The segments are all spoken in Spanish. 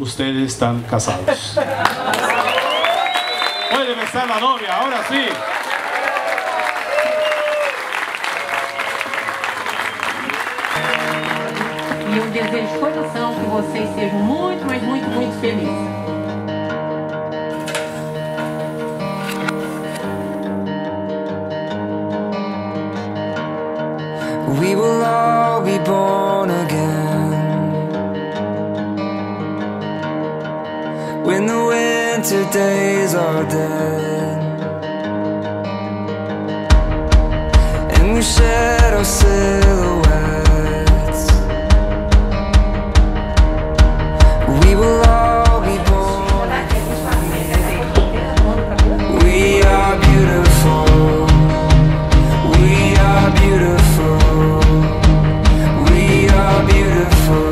ustedes están casados. Puede besar la novia, ahora sí. E eu desejo de coração que vocês sejam muito, mas muito, muito felizes. We will all be born again when the winter days are dead, and we shed our silhouettes. We will all be born again. We are beautiful. We are beautiful. We are beautiful.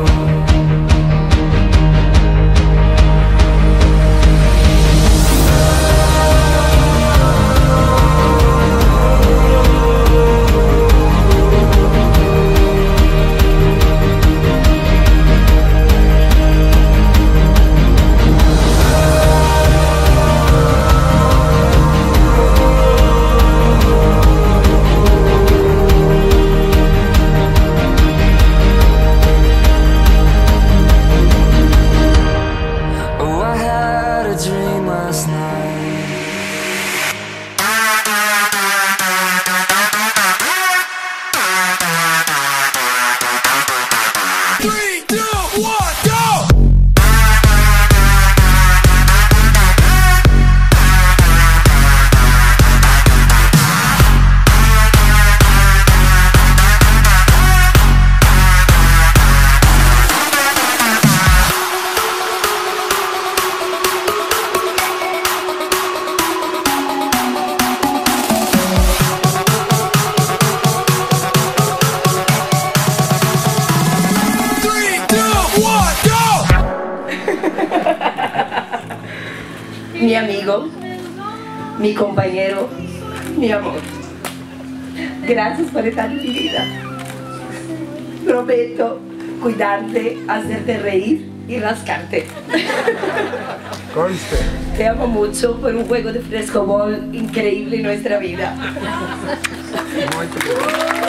Mi amigo, mi compañero, mi amor. Gracias por estar en mi vida. Prometo cuidarte, hacerte reír y rascarte. Conste. Te amo mucho por un juego de frescobol increíble en nuestra vida. Muito bem.